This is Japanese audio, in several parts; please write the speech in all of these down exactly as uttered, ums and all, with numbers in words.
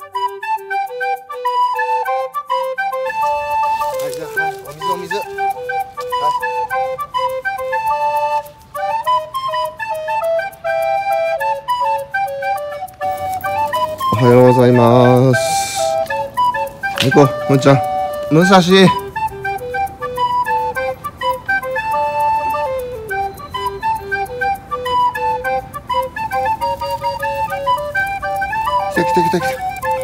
はい、じゃあ、はい、お水お水。はい。おはようございます。はい、こう、むんちゃん、武蔵。来た来た来た来た。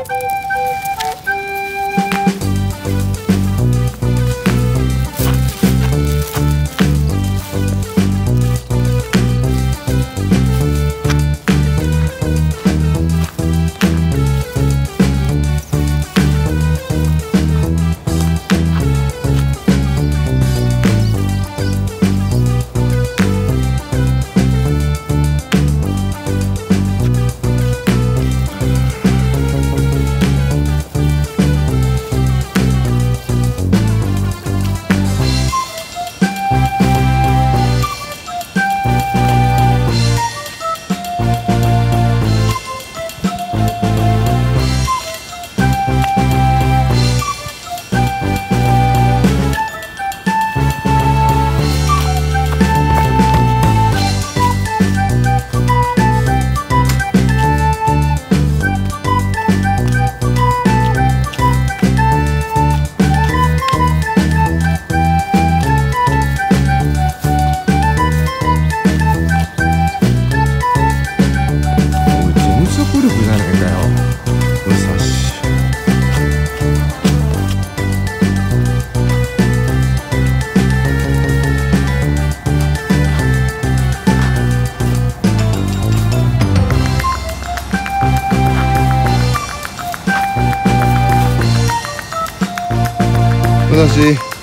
武蔵。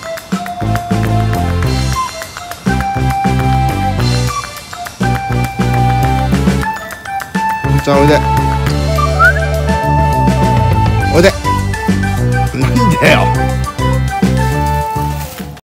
むんちゃん、おいで。おいで。なんでよ。